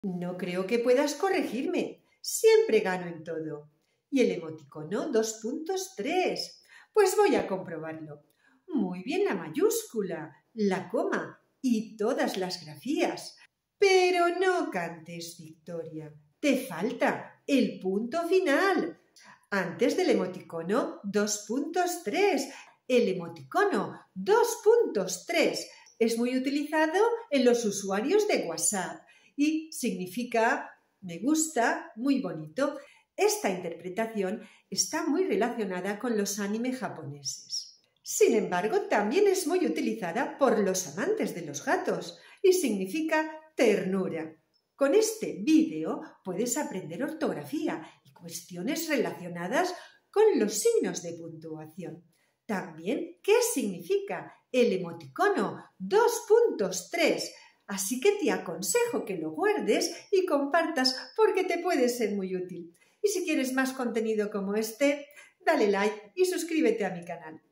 No creo que puedas corregirme. Siempre gano en todo. Y el emoticono 2.3. Pues voy a comprobarlo. Muy bien la mayúscula, la coma y todas las grafías. Pero no cantes victoria. Te falta el punto final. Antes del emoticono 2.3. El emoticono 2.3 es muy utilizado en los usuarios de WhatsApp y significa me gusta, muy bonito. Esta interpretación está muy relacionada con los anime japoneses. Sin embargo, también es muy utilizada por los amantes de los gatos y significa ternura. Con este vídeo puedes aprender ortografía y cuestiones relacionadas con los signos de puntuación. También, ¿qué significa el emoticono 2.3? Así que te aconsejo que lo guardes y compartas porque te puede ser muy útil. Y si quieres más contenido como este, dale like y suscríbete a mi canal.